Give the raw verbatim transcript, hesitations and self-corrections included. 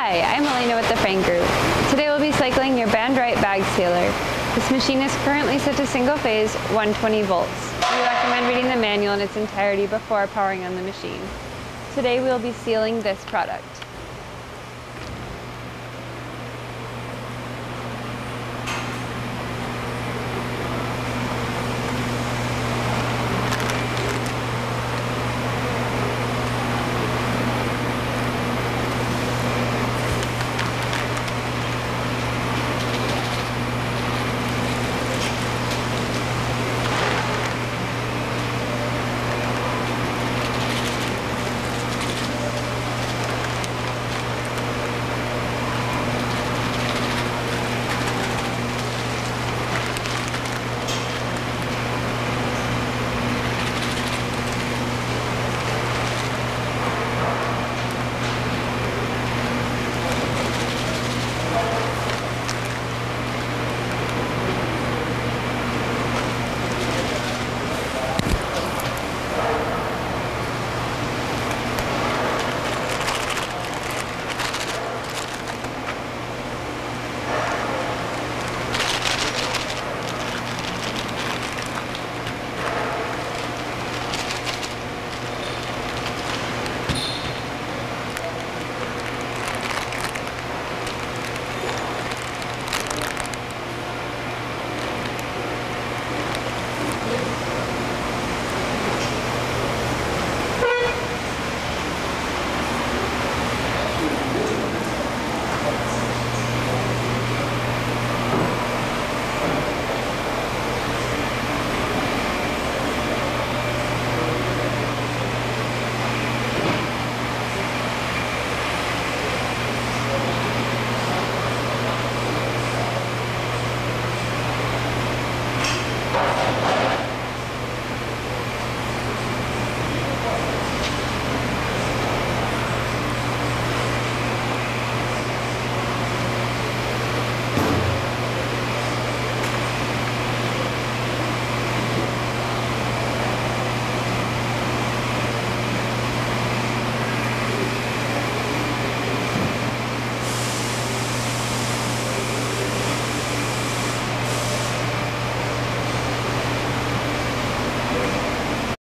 Hi, I'm Elena with the Frain Group. Today we'll be cycling your Bandrite bag sealer. This machine is currently set to single phase one hundred twenty volts. We recommend reading the manual in its entirety before powering on the machine. Today we'll be sealing this product.